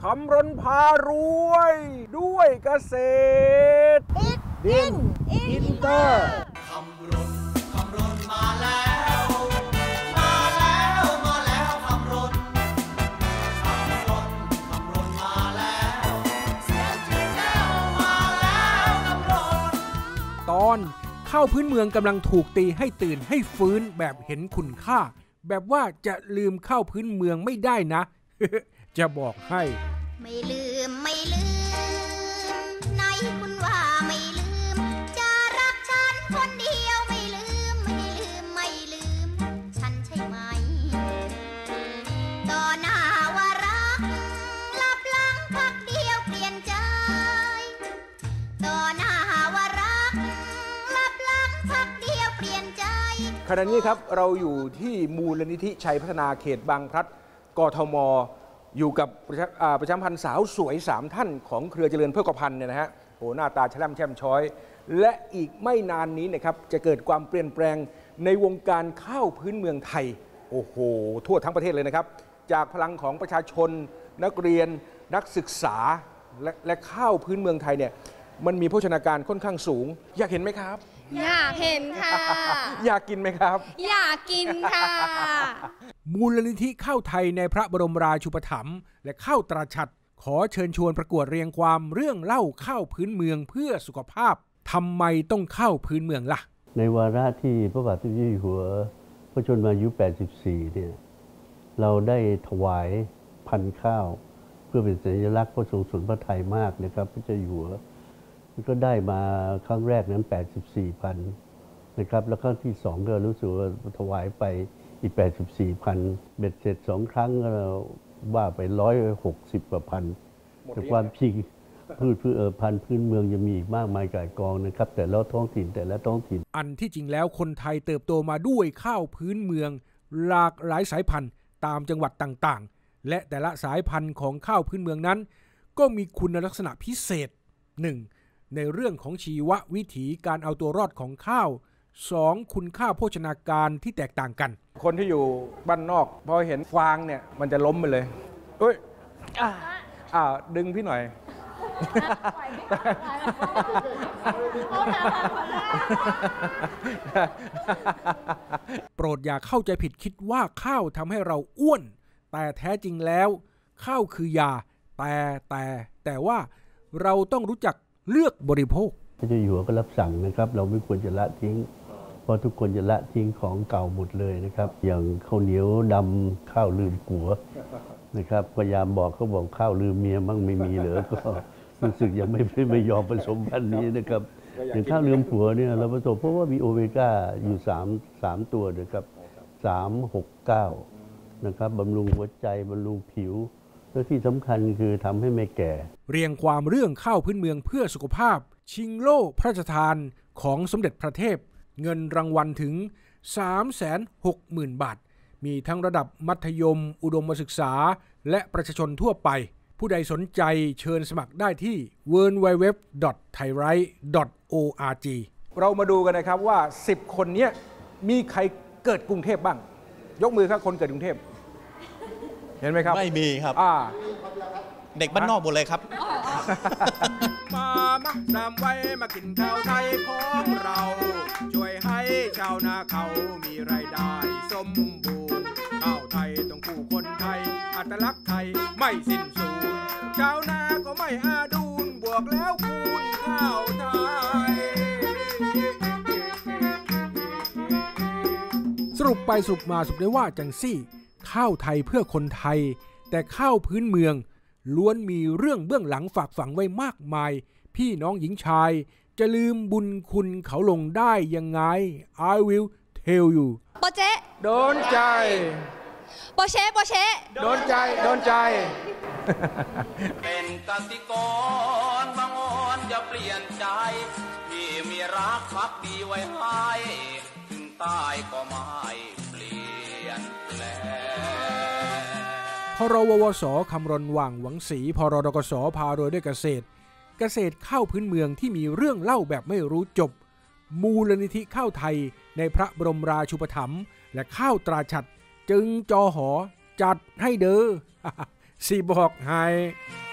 คำรณพารวยด้วยเกษตรดินอินเตอร์คำรณมาแล้วมาแล้วมาแล้วคำรณมาแล้วเสียงที่แก้วมาแล้วคำรณตอนข้าวพื้นเมืองกำลังถูกตีให้ตื่นให้ฟื้นแบบเห็นคุณค่าแบบว่าจะลืมข้าวพื้นเมืองไม่ได้นะ จะบอกให้ไม่ลืมไหนคุณว่าไม่ลืมจะรักฉันคนเดียวไม่ลืมฉันใช่ไหมต่อหน้าว่ารักลับหลังพักเดียวเปลี่ยนใจต่อหน้าว่ารักลับหลังพักเดียวเปลี่ยนใจขณะนี้ครับเราอยู่ที่มูลนิธิชัยพัฒนาเขตบางพลัดกทมอยู่กับประชาพันธ์สาวสวย3ท่านของเครือเจริญเพื่อพันธ์เนี่ยนะฮะโอ้หน้าตาแช่มแช่มช้อยและอีกไม่นานนี้นะครับจะเกิดความเปลี่ยนแปลงในวงการข้าวพื้นเมืองไทยโอ้โหทั่วทั้งประเทศเลยนะครับจากพลังของประชาชนนักเรียนนักศึกษาและข้าวพื้นเมืองไทยเนี่ยมันมีโภชนาการค่อนข้างสูงอยากเห็นไหมครับอยากเห็นค่ะอยากกินไหมครับอยากกินค่ะมูลนิธิข้าวไทยในพระบรมราชูปถัมภ์และข้าวตราฉัตรขอเชิญชวนประกวดเรียงความเรื่องเล่าข้าวพื้นเมืองเพื่อสุขภาพทำไมต้องข้าวพื้นเมืองล่ะในวาระที่พระบาทสมเด็จอยู่หัวพระชนมายุ84เนี่ยเราได้ถวายพันธุ์ข้าวเพื่อเป็นสัญลักษณ์พระทรงสุนทรพระทัยมากนะครับพระเจ้าอยู่หัวก็ได้มาครั้งแรกนั้น84,000นะครับแล้วก็ที่2ก็รู้สึกว่าถวายไปอีก84,000เบ็ดเสร็จ2ครั้งก็ว่าไป160กว่าพันแต่ความจริงพันธุ์พื้นเมืองยังมีอีกมากมายก่ายกองนะครับแต่ละท้องถิ่นอันที่จริงแล้วคนไทยเติบโตมาด้วยข้าวพื้นเมืองหลากหลายสายพันธุ์ตามจังหวัดต่างๆและแต่ละสายพันธุ์ของข้าวพื้นเมืองนั้นก็มีคุณลักษณะพิเศษ 1. ในเรื่องของชีววิถีการเอาตัวรอดของข้าว 2. คุณค่าโภชนาการที่แตกต่างกันคนที่อยู่บ้านนอกพอเห็นฟางเนี่ยมันจะล้มไปเลยเอ้ยดึงพี่หน่อยโปรดอย่าเข้าใจผิดคิดว่าข้าวทำให้เราอ้วนแต่แท้จริงแล้วข้าวคือยาแต่ว่าเราต้องรู้จักเลือกบริโภคพระเจ้าอยู่หัวก็รับสั่งนะครับเราไม่ควรจะละทิ้งเพราะทุกคนจะละทิ้งของเก่าหมดเลยนะครับอย่างข้าวเหนียวดำข้าวลืมผัวนะครับพยายามบอกเขาบอกข้าวลืมเมียมั่งไม่มีเหลือก็รู้สึกยังไม่ยอมผสมพันธุ์นี้นะครับอย่างข้าวลืมผัวเนี่ยเราผสมเพราะว่ามีโอเมก้าอยู่3ตัวนะครับ369นะครับบำรุงหัวใจบำรุงผิวและที่สำคัญคือทำให้ไม่แก่เรียงความเรื่องข้าวพื้นเมืองเพื่อสุขภาพชิงโล่พระราชทานของสมเด็จพระเทพเงินรางวัลถึง 360,000 บาทมีทั้งระดับมัธยมอุดมศึกษาและประชาชนทั่วไปผู้ใดสนใจเชิญสมัครได้ที่ www.thairite.org เรามาดูกันนะครับว่า10คนนี้มีใครเกิดกรุงเทพบ้างยกมือครับคนเกิดกรุงเทพเห็นไหมครับไม่มีครับเด็กบ้านนอกหมดเลยครับมาตามไว้มากินข้าวไทยของเราช่วยให้ชาวนาเขามีรายได้สมบูรณ์ข้าวไทยต้องคู่คนไทยอัตลักษณ์ไทยไม่สิ้นสูญชาวนาก็ไม่อาดูนบวกแล้วคูณข้าวไทยสรุปไปสรุปมาสรุปได้ว่าจังซี่ข้าวไทยเพื่อคนไทยแต่ข้าวพื้นเมืองล้วนมีเรื่องเบื้องหลังฝากฝังไว้มากมายพี่น้องหญิงชายจะลืมบุญคุณเขาลงได้ยังไง I will tell you โปเจ๊โดนใจโปเช่โดนใจเป็นกสิกรบางอ่อนจะเปลี่ยนใจที่มีรักภักดีไว้ให้ถึงตายก็ไม่เปลี่ยนแปลงพรววสคำรณว่างหวังศรีพรดกสพารวยด้วยเกษตรข้าวพื้นเมืองที่มีเรื่องเล่าแบบไม่รู้จบมูลนิธิข้าวไทยในพระบรมราชูปถัมภ์และข้าวตราฉัตรจึงจอหอจัดให้เด้อสิบอกให้